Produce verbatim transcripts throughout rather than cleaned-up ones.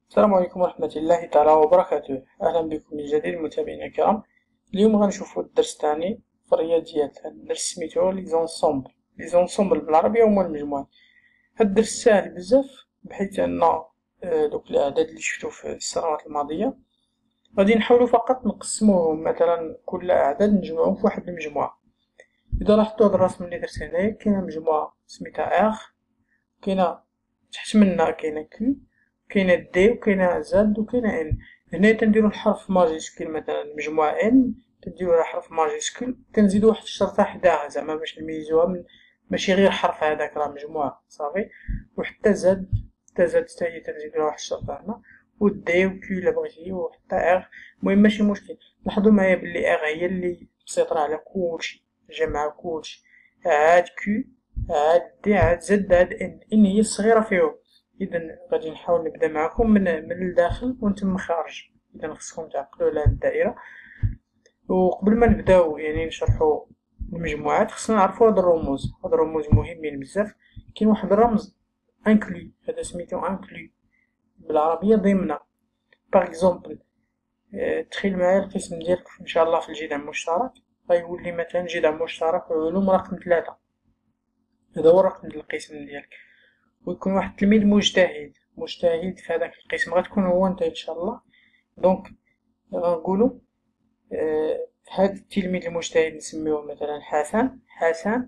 السلام عليكم ورحمة الله تعالى وبركاته. أهلا بكم من جديد متابعينا الكرام. اليوم غنشوفو الدرس تاعنا في الرياضيات. هاد الدرس سميتو لي زونسومبل لي زونسومبل بالعربية هما المجموعات. هاد الدرس ساهل بزاف بحيث أن آه، دوك الأعداد اللي شفتو في السنوات الماضية غادي نحاولو فقط نقسموهم، مثلا كل أعداد نجمعوهم في واحد المجموعة. إذا لاحظتو هاد الرسم اللي درت هنايا كاينة مجموعة سميتها إغ، كاينة تحت منا كاينة كيو، كاينة دي وكاينة زد وكاينة ان. هنا تنديرو الحرف ماجيسكول، مثلا مجموعة ان تنديروها حرف ماجيسكول، تنزيدو واحد الشرطة حداها زعما باش نميزوها من ماشي غير حرف هذاك راه مجموعة صافي. وحتى زد، حتى زد حتى هي تنزيدولها واحد الشرطة هنا، و دي و كيو إلا بغيتي، وحتى اغ. المهم ماشي مشكل. لاحظو معايا بلي اغ هي اللي مسيطرة على كلشي، جامعة كلشي. عاد كيو، عاد دي، عاد زد، عاد ان. ان هي الصغيرة فيهم. اذا غادي نحاول نبدا معكم من من الداخل وانتم من الخارج. اذا خصكم تعقلوا على هاد الدائره. وقبل ما نبداو يعني نشرحوا المجموعات خصنا نعرفوا هاد الرموز. هاد الرموز مهمين بزاف. كاين واحد الرمز انكلي، هذا سميتو انكلي بالعربيه ضمن. باغ اكزومبل، تخيل معايا القسم ديالك ان شاء الله في الجدع المشترك غيولي مثلا جدع مشترك علوم رقم ثلاثة. هذا هو الرقم ديال القسم ديالك. ويكون واحد التلميذ مجتهد مجتهد في هذاك القسم، غتكون هو انت ان شاء الله. دونك غنقولوا آه هاد التلميذ المجتهد نسميوه مثلا حسن. حسن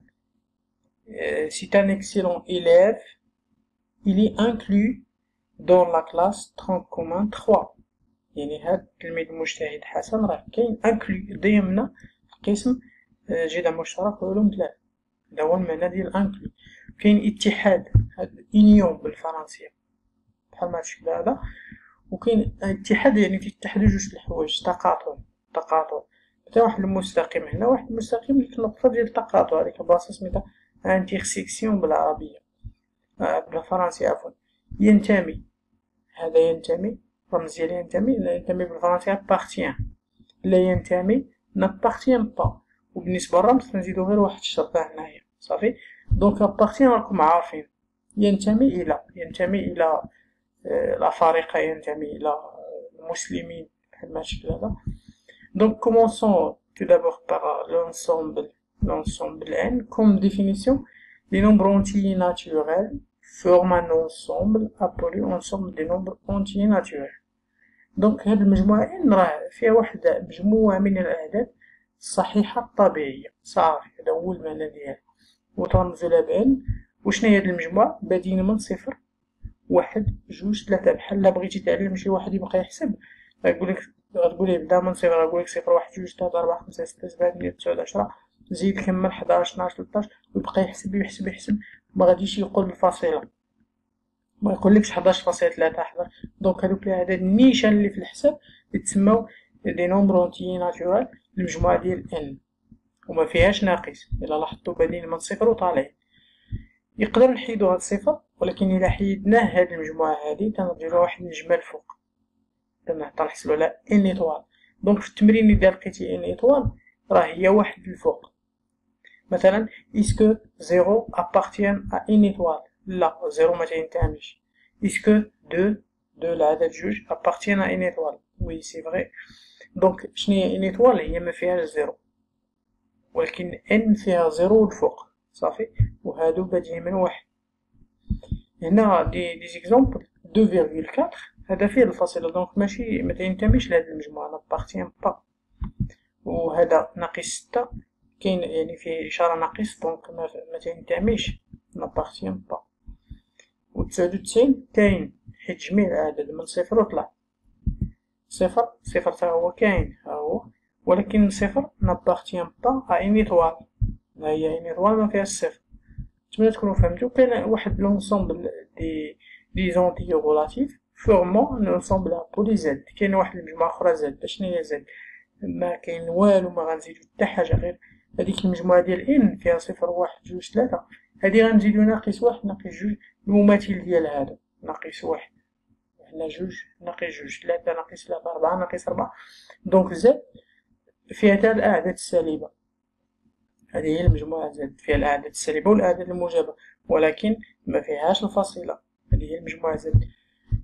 آه c'est un excellent élève, il est inclus dans la classe tronc commun trois. يعني هاد التلميذ المجتهد حسن راه كاين انكلو ضمن القسم آه جدع مشترك وعلوم ثلاثة. هذا هو المعنى ديال انكلو. كاين اتحاد، هاد اونيون بالفرنسية بحال ما هادشي هذا. وكاين اتحاد يعني تيتحدو جوج الحوايج، تقاطع. تقاطع مثلا واحد المستقيم هنا، واحد المستقيم ديك النقطة ديال التقاطع، هاديك البلاصة سميتها انترسيكسيون بالعربية، آه بالفرنسية عفوا. ينتمي، هذا ينتمي، الرمز ديال ينتمي. ينتمي بالفرنسية ابارتيان. لا ينتمي نابارتيان با. وبالنسبة للرمز تنزيدو غير واحد الشرطة هنايا صافي. دونك ابارتيان راكم عارفين، ينتمي إلى، ينتمي إلى الأفارقة، ينتمي إلى المسلمين بحال ما الشكل هذا. Donc commençons tout d'abord par l'ensemble, l'ensemble N. Comme définition, les nombres entiers naturels forment un ensemble appelé ensemble des nombres entiers naturels. Donc هاد المجموعة N راه فيها واحد مجموعة من الأعداد الصحيحة الطبيعية صافي. هذا هو المعنى ديالها، وترمزولها ب N. وشناهي هاد المجموعة؟ بادين من صفر، واحد، جوج، ثلاثة. بحال لا بغيتي تعلم شي واحد يبقى يحسب غيقولك، غتقوليه بدا من صفر، غيقولك صفر، واحد، جوج، ثلاثة، أربعة، خمسة، ستة، سبعة، ثمانية، تسعة، عشرة، زيد كمل حداش، طناش، تلطاش، ويبقى يحسب يحسب يحسب. ما غاديش يقول الفاصلة، ما يقولكش حداش فاصلة ثلاثة حداش. دونك هادوك الأعداد النيشان اللي في الحساب يتسماو دي نومبر اونتيي ناتورال، المجموعة ديال ان، وما فيهاش ناقص. إلا لاحظتو بادين من صفر وطالعين. يقدر نحيدو هاد الصفر، ولكن إلا حيدناه هاد المجموعة هادي تنديرو واحد النجمة الفوق، تنحصلو على ان ايطوال. دونك في التمرين إذا لقيتي ان ايطوال راه هي واحد الفوق. مثلا اسكو زيرو ابارتيان ا ان ايطوال؟ لا، زيرو ما تينتميش. اسكو دو، دو العدد جوج ابارتيان ا ان ايطوال؟ وي سي فري. دونك شناهي ان ايطوال؟ هي ما فيهاش زيرو، ولكن ان فيها زيرو الفوق صافي. وهادو بادين من واحد. هنا دي دي زيكزومبل اثنين فاصلة أربعة، هذا فيه الفاصلة، دونك ماشي ما تينتميش لهاد المجموعة، نابارتيان با. وهذا ناقص ستة، كاين يعني فيه إشارة ناقص، دونك ما تينتميش، نابارتيان با. و تسعود وتسعين كاين، حيت جميع الأعداد من صفر وطلع. صفر، صفر تا هو كاين ها هو، ولكن صفر نابارتيان با ا ان ايطوال. هي ان ايطوال ما فيهاش صفر. نتمنى تكونوا فهمتوا. كاين واحد لونسومبل دي دي زونتي غولاتيف فورمون ان انسومبل ابولي زد. كاين واحد المجموعه اخرى زد. شنو هي زد؟ ما كاين والو، ما غنزيدو حتى حاجه غير هذيك المجموعه ديال ان فيها صفر، واحد، جوج، ثلاثة. هادي غنزيدو ناقص واحد، ناقص جوج، المماثل ديال هذا ناقص واحد، هنا جوج، ناقص جوج، ثلاثة، ناقص ثلاثة، أربعة، ناقص أربعة. دونك زد فيها حتى الأعداد السالبة. هذه هي المجموعة زد، فيها الأعداد السالبة والأعداد الموجبة، ولكن ما فيهاش الفاصلة. هذه هي المجموعة زد.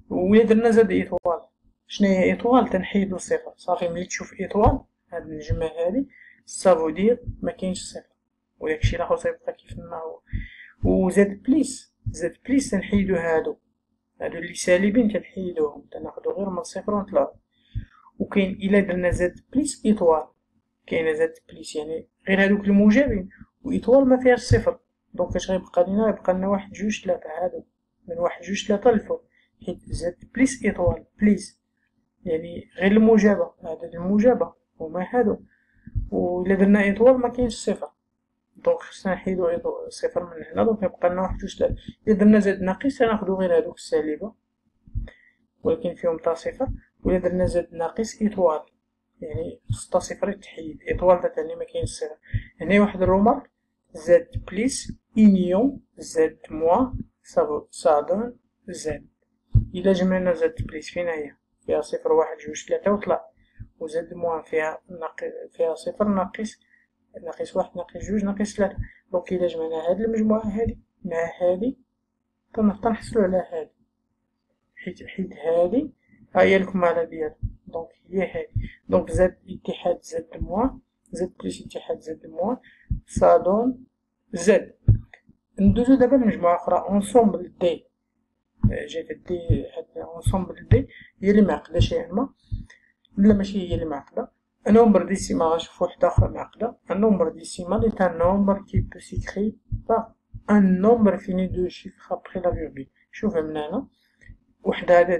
وإلا درنا زاد إيطوال، شناهي إيطوال؟ تنحيدو الصفر، صافي ملي تشوف إيطوال هاد النجمة هادي سافو دير مكاينش صفر، وداكشي لاخر تيبقى كيفما هو. وزاد بليس، زاد بليس تنحيدو هادو، هادو لي سالبين تنحيدوهم، تناخدو غير من الصفر ونطلعو. وكاين إلا درنا زاد بليس إيطوال، كاينة زاد بليس يعني غير هادوك الموجبين، وإيطوال ما فيهاش صفر، دونك اش غيبقى لينا؟ يبقى لنا واحد جوج تلاتة، هادو من واحد جوج تلاتة للفوق، حيت زاد بليس إيطوال بليس يعني غير الموجبة، هادا الموجبة هما هادو، وإلا درنا إيطوال مكاينش صفر، دونك خصنا نحيدو صفر من هنا، دونك يبقى لنا واحد جوج تلاتة. إلا درنا زاد ناقص تناخدو غير هادوك السالبة ولكن فيهم تا صفر، وإلا درنا زاد ناقص إيطوال يعني خص تا صفر يتحيد، إيطوال تعني مكاينش صفر. هنا واحد الرومارك، زاد بليس إونيون زاد موان سا دون زاد. إلا جمعنا زاد بليس فين هي؟ فيها صفر واحد جوج تلاتة وطلع، وزاد موان فيها ناقص، فيها صفر ناقص ناقص واحد ناقص جوج ناقص تلاتة، دونك إلا جمعنا هاد المجموعة هادي مع هادي تنحصلو على هادي، حيت حيت هادي هاهي الكمالة ديالها، دونك هي هادي، دونك زاد اتحاد زاد موان زاد بليس اتحاد زاد موان سا دون زاد. ندوزو دابا لمجموعة أخرى، أونسومبل دي، جات دي هاد أونسومبل دي هي لي معقدة شي ما، لا ماشي هي لي معقدة. Un nombre décimal, غنشوفو وحدة أخرى معقدة. Un nombre décimal est un nombre qui peut s'écrire par un nombre fini de chiffres après la virgule. شوف من هنا، واحد عدد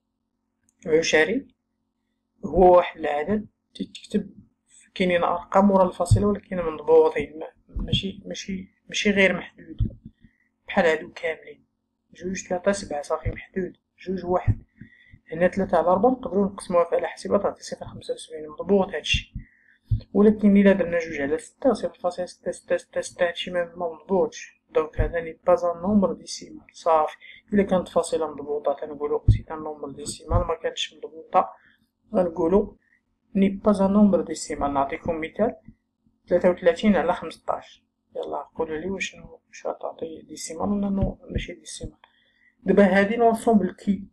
عشري هو واحد العدد تتكتب كاينين أرقام ورا الفاصلة ولكن مضبوطين، ماشي ماشي ماشي غير محدود بحال هادو كاملين، جوج تلاتة سبعة صافي محدود، جوج واحد. هنا تلاتة على ربعة نقدرو نقسموها في آلة حاسبة تعطي صفر خمسة وسبعين، مضبوط هادشي. ولكن إلا درنا جوج على ستة صفر فاصلة ستة ستة ستة ستة هادشي ممضبوطش، دونك هذا ني با ان نومبر ديسيمال صافي. إلا كانت فاصلة مضبوطة تنقولو سي ان نومبر ديسيمال، مكانتش مضبوطة غنقولو ني با ان نومبر ديسيمال. نعطيكم مثال، تلاتة وتلاتين على خمسطاش، يلا قولولي واش واش غتعطي ديسيمال ولا ماشي ديسيمال. دابا هادي لونسومبل كي،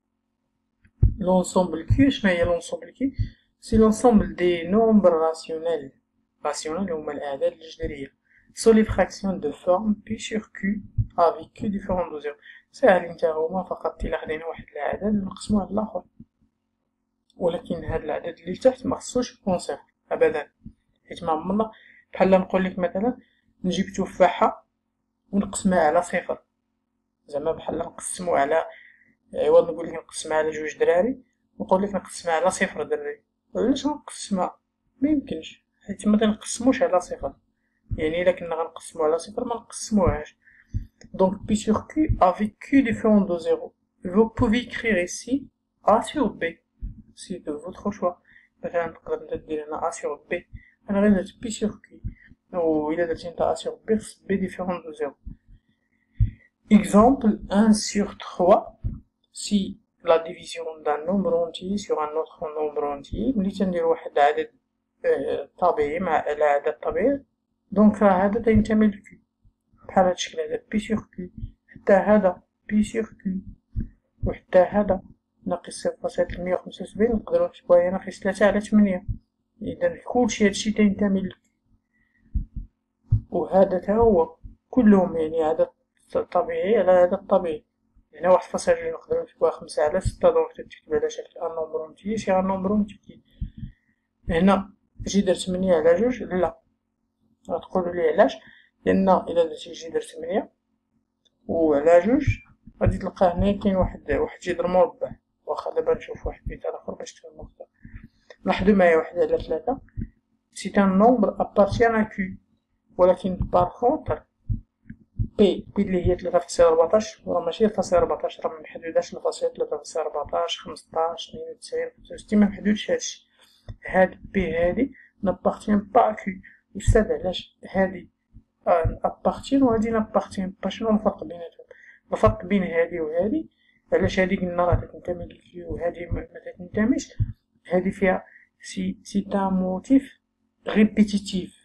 l'ensemble Q شناهي l'ensemble Q؟ c'est l'ensemble des nombres rationnels rationnels هما الأعداد الجذرية sont les fractions de forme P sur Q avec Q différent de zéro. ساهل انت هما فقط إلا خدينا واحد العدد نقسموه على الآخر، ولكن هاد العدد اللي تحت مخصوش يكون صفر أبدا، حيت معمرنا بحال نقولك مثلا نجيب تفاحة ونقسمها على صفر، زعما بحال نقسمو على، عوض نقولك نقسمها على جوج دراري نقولك نقسمها على صفر دري، علاش غنقسمها؟ ميمكنش، حيت متنقسموش على صفر، يعني إلا كنا غنقسمو على صفر منقسموهاش. دونك P sur Q avec Q différent de zéro. Vous pouvez écrire ici A sur B, c'est de votre choix. مثلا تقدر دير هنا A sur B، أنا غير درت P sur Q، وإلا درتي نتا A sur B خص B différent de zéro. Exemple un sur trois. Si la division d'un nombre entier sur un autre nombre entier ملي تندير واحد العدد طبيعي مع العدد طبيعي، دونك راه هذا تينتمي لكي بحال هاد الشكل هذا بي سيغ كي، حتى هذا بي سيغ كي، وحتى هذا ناقص صفر فاصلة مية وخمسة وسبعين نقدرو نكتبوها هي ناقص تلاتة على تمنية، إذا كلشي هادشي تينتمي لكي. وهذا تا هو كلهم يعني عدد طبيعي على عدد طبيعي. هنا واحد فاصلة جوج نقدرو نكتبوها خمسة على ستة، دونك تتكتب على شكل ان نومبر اونتيي سي ان نومبر اونتيي. هنا جدر تمنية على جوج لا، غتقولولي علاش؟ لأن إلا درتي جدر تمنية وعلى جوج غادي تلقى هنا كاين واحد واحد جدر مربع، واخا دابا نشوف واحد مثال آخر باش تفهمو أكتر. لاحظو معايا واحد على تلاتة سي ان نومبر أبارتيان ا كيو، ولكن باغ كونطخ بي بي اللي هي تلاتة فاصلة ربعطاش راه ماشي فاصلة ربعطاش، راه ممحدوداش لفاصلة تلاتة فاصلة ربعطاش خمسطاش اثنين وتسعين خمسة وستين ممحدودش هادشي. هاد بي هادي نابارتيان با كيو، وستاد علاش هادي ابارتيان وهادي نابارتيان با؟ شنو الفرق بيناتهم؟ الفرق بين هادي وهادي علاش هادي قلنا راه تنتمي للكيو وهادي ما تنتميش، هادي فيها سي سي ان موتيف ريبيتيتيف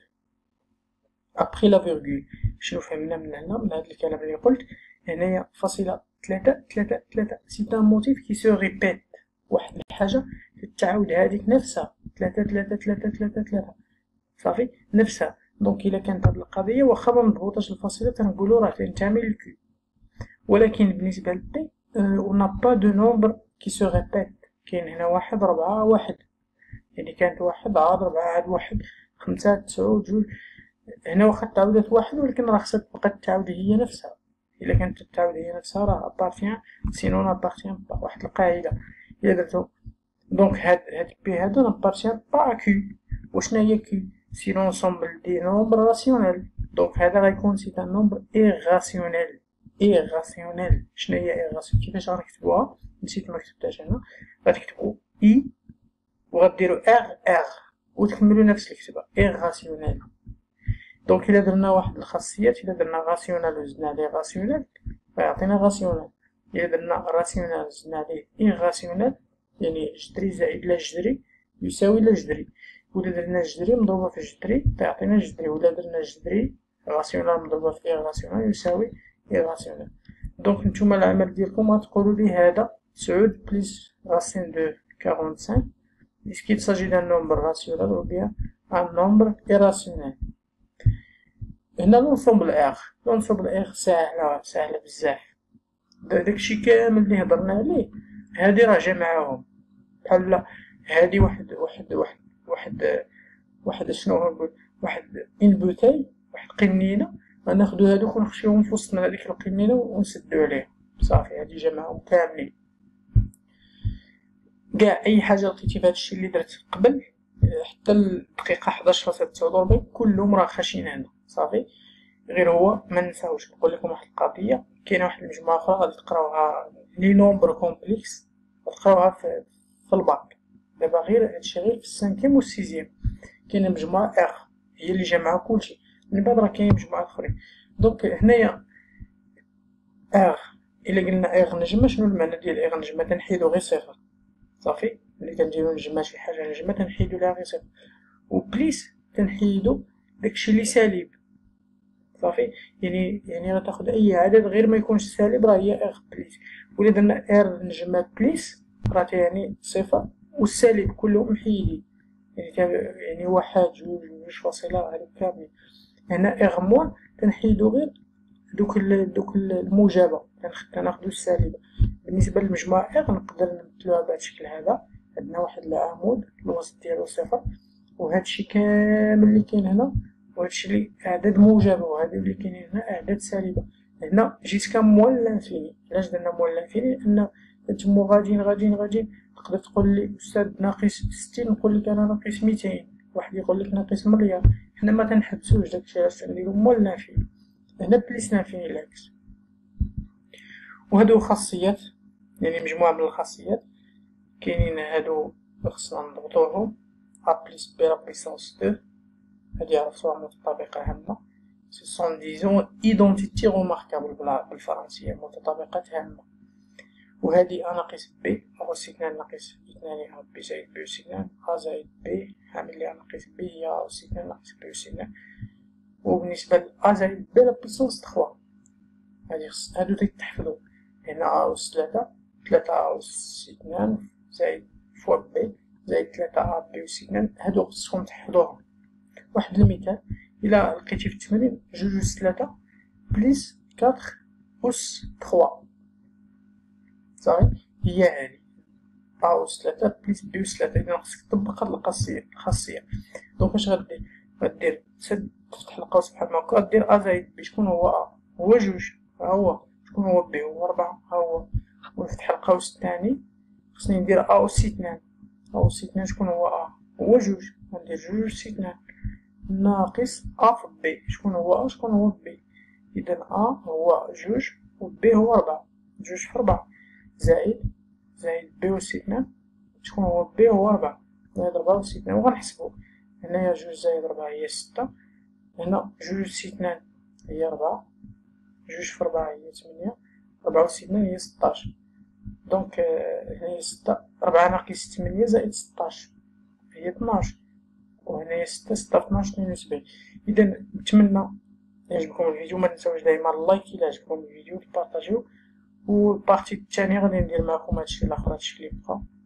ابخي لا فيرغول. شنو فهمنا من هنا من هاد الكلام اللي قلت؟ هنايا فاصلة ثلاثة ثلاثة ثلاثة، سي ان موتيف كي سو ريبيت، واحد الحاجة تعاود هذيك نفسها، ثلاثة ثلاثة ثلاثة ثلاثة ثلاثة، صافي نفسها. دونك إلا كانت هاد القضية واخا ممضبوطاش الفاصلة تنقولو راه تنتمي للكيو، ولكن بالنسبة لبي أون n'a pas de nombre qui se répète. كاين هنا واحد ربعة واحد، يعني كانت واحد عاد ربعة عاد واحد خمسة تسعود جوج، هنا واخا تعاودت واحد ولكن راه خصها تبقى تعاود هي نفسها. إلا كانت تعاود هي نفسها راه ابارتيان سينو نابارتيان با، واحد القاعدة إلا درتو. دونك هاد هاد بي هادا نابارتيان با كيو. وشنا هي كيو؟ سي لونسومبل دي نومبر راسيونيل. دونك هذا غيكون سي ان نومبر ايغاسيونيل. ايغاسيونيل شنو هي ايغاسيونيل؟ كيفاش غنكتبوها؟ نسيت مكتبتهاش هنا. غتكتبو اي وغديرو ار ار وتكملو نفس الكتابة ايغاسيونيل. دونك إلا درنا واحد الخاصيات، إلا درنا غاسيونيل وزدنا عليه غاسيونيل غيعطينا غاسيونيل، إلا درنا راسيونيل وزدنا عليه ايغاسيونيل يعني جذري زائد لا جذري يساوي لا جذري، ولا درنا جذري مضروبة في جذري غيعطينا جذري، ولا درنا جذري غاسيونيل مضروبة في ايغاسيونيل يساوي ايغاسيونيل. دونك نتوما العمل ديالكم غتقولو لي هذا تسعود بليس راسين دو كارونت سانك est-ce qu'il s'agit d'un nombre rationnel ou bien un nombre irrationnel. هنا لونسومبل اغ، لونسومبل اغ ساهلة ساهلة بزاف، داكشي كامل اللي هضرنا عليه هادي راه جمعاهم بحال هادي واحد واحد واحد واحد واحد شنو نقول واحد ان بوتاي، واحد قنينة، غناخدو هادوك ونخشيوهم في وسط من هاديك القنينة ونسدو عليها صافي، هادي جمعاهم كاملين. كاع اي حاجه لقيتي في هادشي اللي درت قبل حتى الدقيقه حداش فاصلة تسعة وأربعين كلهم راه خاشين هنا صافي. غير هو ما ننساوش نقول لكم واحد القضيه، كاينه واحد المجموعه اخرى غادي تقراوها لي نومبر كومبلكس تقراوها في, في الباك. دابا غير هادشي غير في السانكيم والسيزيام كاينه مجموعه اغ هي اللي جامعه كلشي، من بعد راه كاين مجموعات اخرين. دونك هنايا اغ الا قلنا اغ نجمه، شنو المعنى ديال اغ نجمه؟ تنحيدو غير صفر صافي، ملي كنديرو نجمة شي حاجة نجمة تنحيدو لها غير صفر، وبليس تنحيدو داكشي لي سالب صافي، يعني يعني غتاخد أي عدد غير ما يكونش سالب راه هي اغ بليس. وإلا درنا ار نجمة بليس راه تعني صفر والسالب كلهم محيدين، يعني يعني واحد جوج جوج فاصلة هادو كاملين. هنا اغ موان تنحيدو غير دوك دوك الموجبة تناخدو السالبة. بالنسبة للمجموعة اغ نقدر نمثلوها بهذا الشكل هذا، عندنا واحد العمود الوسط ديالو صفر، وهادشي كامل اللي كاين هنا وهادشي اللي أعداد موجبة، وهادو اللي كاينين هنا أعداد سالبة. هنا جيسكا موال لانفيني. علاش درنا موال لانفيني؟ لأن تمو غاديين غاديين غاديين، تقدر تقول لي أستاذ ناقص ستين نقول لك أنا ناقص ميتين، واحد يقول لك ناقص مليار، حنا ما تنحبسوش داكشي علاش نديرو موال لانفيني. هنا بليس لانفيني العكس. وهادو خاصيات يعني مجموعة من الخاصيات كاينين هادو خصنا نضبطوهم ا بليس بي لا بيسونس دو، هادي عرفتوها متطابقة هامة، سي سون ديزون ايدونتيتي روماركابل بالفرنسية، متطابقات هامة. وهادي ا ناقص بي أس اثنان ناقص اثنان ا بي زائد بي أس اثنان، ا زائد بي عامل لي ا ناقص بي هي ا أس اثنان ناقص بي أس اثنان. وبالنسبة ل ا زائد بي لا بيسونس تخوا، هادي خص هادو تيتحفظو، هنا ا أس ثلاثة ثلاثة ا أس اثنان زائد فوا بي زائد ثلاثة ا بي أس اثنان، هادو خصكم تحفظوهم. واحد المثال، إلا لقيتي في التمرين جوج أس ثلاثة بليس كاتر أس تخوا صافي، هي هادي ا أس ثلاثة بليس بي أس ثلاثة، إذا خصك تطبق هاد الخاصية الخاصية. دونك اش غدير؟ غدير تسد تفتح القوس بحال هاكا، غدير ا زائد بي، شكون هو ا؟ هو جوج، ها هو. شكون هو بي؟ هو ربعة، ها هو. ونفتح القوس الثاني خصني ندير ا أس اثنان، ا أس اثنان شكون هو ا؟ هو جوج، غندير جوج أس اثنان ناقص ا في بي، شكون هو ا؟ شكون هو بي؟ إذا ا هو جوج و بي هو ربعة، جوج في ربعة زائد زائد بي أس اثنان، شكون هو بي؟ هو ربعة، زائد ربعة أس اثنان، وغنحسبو هنايا جوج زائد ربعة هي ستة، هنا جوج أس اثنان هي ربعة، جوج في ربعة هي تمنية، ربعة أس اثنان هي ستاش. دونك هنايا ستة، ربعة ناقص تمنية زائد ستاش هي اثناش، وهنايا ستة ستة في اثناش اثنين وسبعين. إذا نتمنى يعجبكم الفيديو، ما تنساوش دايما اللايك إلا عجبكم الفيديو، تبارطاجيو والبارتي التانية غادي ندير معاكم هادشي لاخر، هادشي اللي بقى.